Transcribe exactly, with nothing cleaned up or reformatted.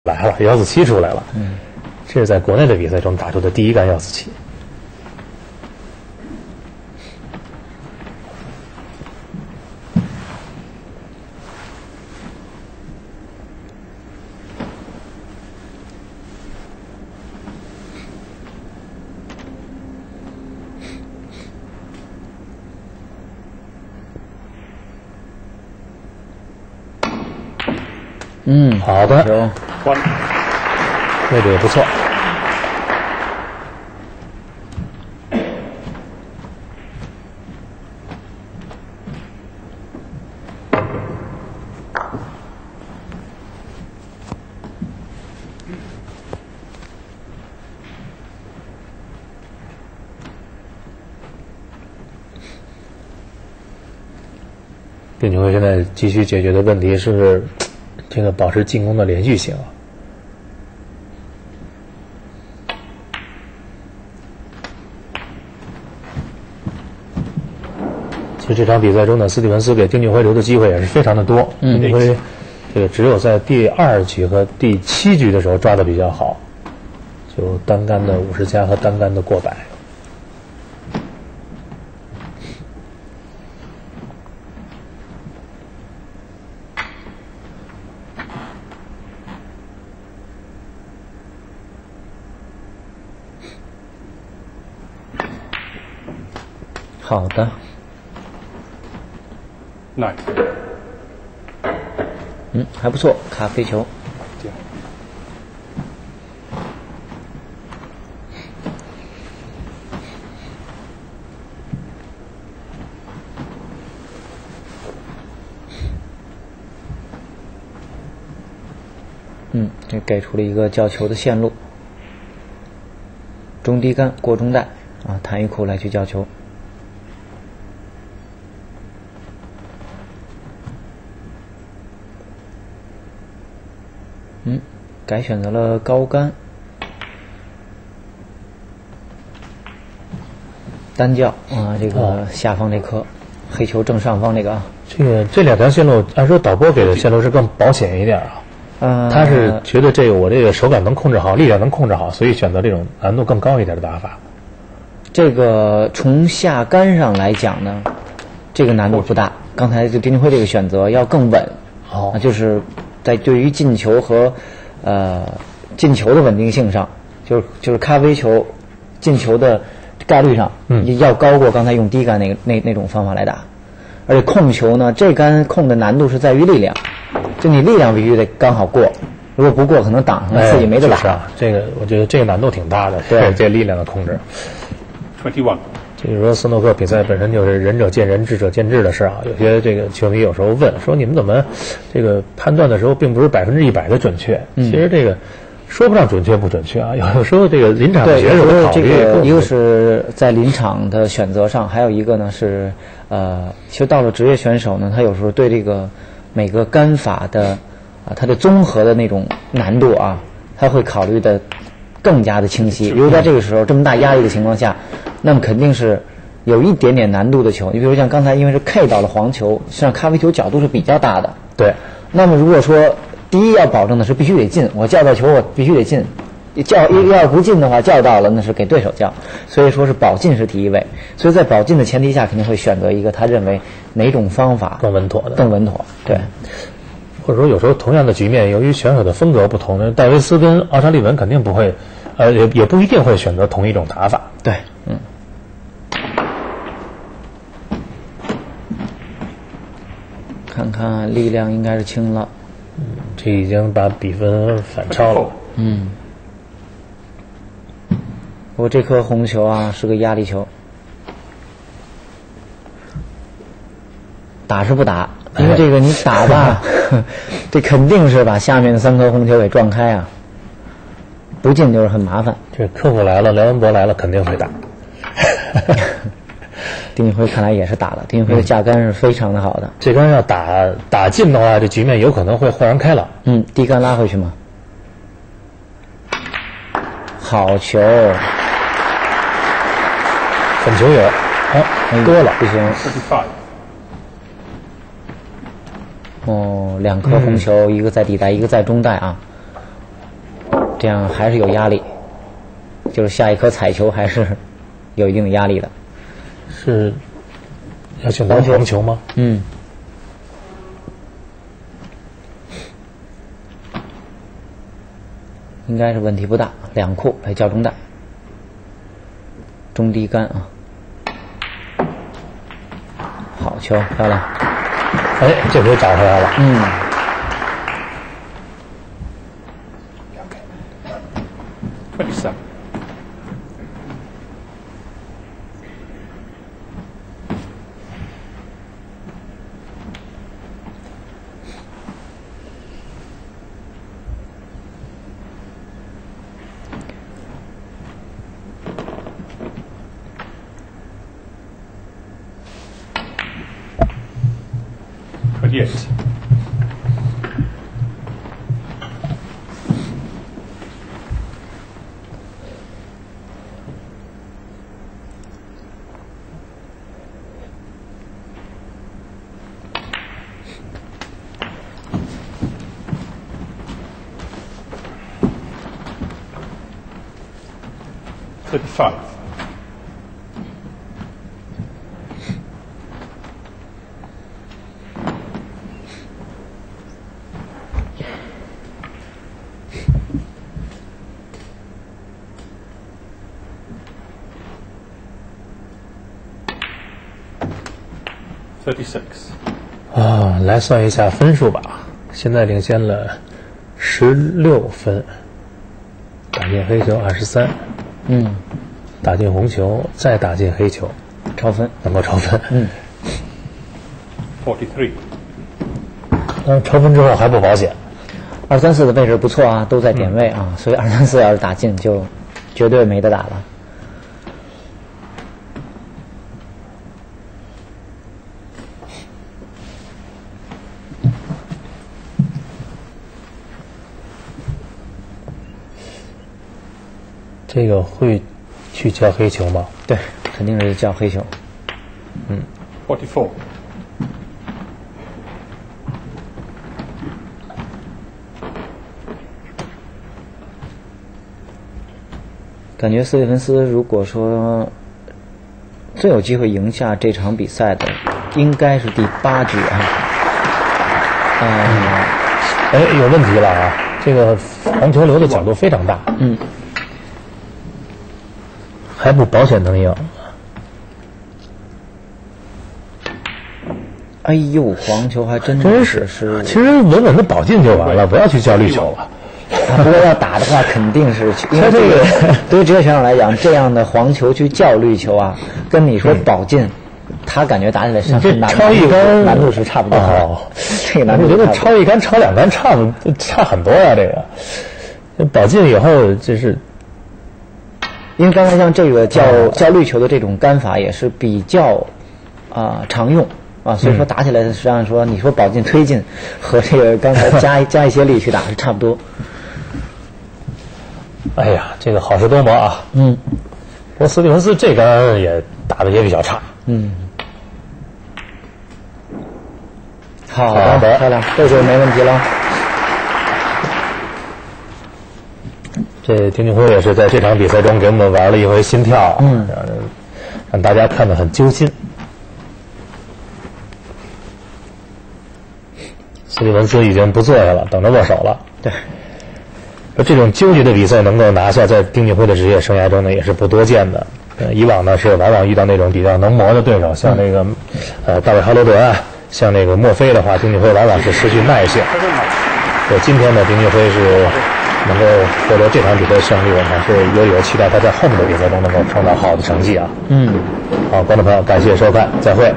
来了，幺四七出来了。嗯，这是在国内的比赛中打出的第一杆幺四七。 嗯， 好的，位置也不错。丁俊晖现在急需解决的问题是这个保持进攻的连续性啊。其实这场比赛中呢，斯蒂文斯给丁俊晖留的机会也是非常的多。丁俊晖这个只有在第二局和第七局的时候抓的比较好，就单杆的五十加和单杆的过百。 好的 ，nice， 嗯，还不错，咖啡球。嗯，这给出了一个叫球的线路，中低杆过中带啊，弹一库来去叫球。嗯，改选择了高杆，单叫啊，这个下方这颗黑球正上方这个啊， 这个这两条线路，按说导播给的线路是更保险一点啊。 呃， 他是觉得这个我这个手感能控制好，力量能控制好，所以选择这种难度更高一点的打法。 这个从下杆上来讲呢，这个难度不大。刚才就丁俊晖这个选择要更稳， 哦， 就是在对于进球和呃进球的稳定性上，就是就是咖啡球进球的概率上，嗯，要高过刚才用低杆那个那那种方法来打。而且控球呢，这杆控的难度是在于力量，就你力量必须得刚好过，如果不过可能挡上自己没得打。 哎就是啊，这个我觉得这个难度挺大的， 对这力量的控制。 twenty-one。 就是说，斯诺克比赛本身就是仁者见仁，智者见智的事啊。有些这个球迷有时候问说，你们怎么这个判断的时候并不是百分之一百的准确？嗯、其实这个说不上准确不准确啊。有的时候这个临场的选手的考虑， 这个一个是在临场的选择上，还有一个呢是呃，其实到了职业选手呢，他有时候对这个每个杆法的啊，它的综合的那种难度啊，他会考虑的更加的清晰。比如在这个时候这么大压力的情况下，那么肯定是有一点点难度的球。你比如像刚才因为是 K 到了黄球，实际上咖啡球角度是比较大的。 对。 那么如果说第一要保证的是必须得进，我叫到球我必须得进，叫要不进的话叫到了那是给对手叫，所以说是保进是第一位。所以在保进的前提下，肯定会选择一个他认为哪种方法更稳妥的， 更稳妥。对。 或者说有时候同样的局面，由于选手的风格不同呢，戴维斯跟奥沙利文肯定不会，呃，也也不一定会选择同一种打法。 对，嗯。看看力量应该是轻了， 嗯，这已经把比分反超了。 嗯。不过这颗红球啊是个压力球，打是不打？因为这个你打吧，这肯定是把下面的三颗红球给撞开啊，不进就是很麻烦。 这科普来了，梁文博来了，肯定会打。 丁俊晖看来也是打了，丁俊晖的架杆是非常的好的。 嗯、这杆要打打进的话，这局面有可能会豁然开朗。 嗯，低杆拉回去吗？好球， 粉球有，啊，割了， 不行。哦，两颗红球，嗯、一个在底带，一个在中带啊。 这样还是有压力，就是下一颗彩球还是有一定的压力的。 是要选择黄球吗？ 嗯。应该是问题不大，两库来叫中带，中低杆啊，好球，漂亮！ 哎，这回找回来了。 嗯。 twenty-seven. Twenty-eight. Thirty-five. Thirty-six. 啊，来算一下分数吧。现在领先了十六分，打进黑球二十三， 嗯， 打进红球，再打进黑球， 超分， 能够超分。 嗯。 Forty-three. 但超分之后还不保险。 二三四的位置不错啊，都在点位啊，嗯、所以二三四要是打进就绝对没得打了。 这个会去叫黑球吗？ 对，肯定是叫黑球。 嗯。 Forty-four. 感觉斯蒂芬斯如果说最有机会赢下这场比赛的，应该是第八局啊。嗯， 哎，有问题了啊！这个黄球流的角度非常大。 嗯。 还不保险能赢。 哎呦，黄球还真真是是，其实稳稳的保进就完了，不要去叫绿球了。 不过要打的话，肯定是因为这个对于职业选手来讲，这样的黄球去叫绿球啊，跟你说保进，他感觉打起来是这超一杆难度是差不多的。 哦， 这个难度我觉得超一杆、超两杆差差很多呀。这个保进以后，这是。 因为刚才像这个叫叫绿球的这种杆法也是比较啊、呃、常用啊，所以说打起来实际上说你说保进推进和这个刚才加加一些力去打是差不多。 哎呀，这个好事多磨啊！ 嗯， 不过斯蒂文斯这杆也打的也比较差。 嗯，好的，漂亮，这就没问题了。 这丁俊晖也是在这场比赛中给我们玩了一回心跳， 嗯， 让让大家看得很揪心。斯蒂文斯已经不坐下了，等着握手了。 对， 而这种纠结的比赛能够拿下，在丁俊晖的职业生涯中呢，也是不多见的。呃，以往呢是往往遇到那种比较能磨的对手，像那个、嗯、呃大卫哈罗德啊，像那个墨菲的话，丁俊晖往往是失去耐性。所以今天呢，丁俊晖是能够获得这场比赛胜利，我们是有理由期待他在后面的比赛中能够创造好的成绩啊。 嗯， 好，观众朋友，感谢收看，再会。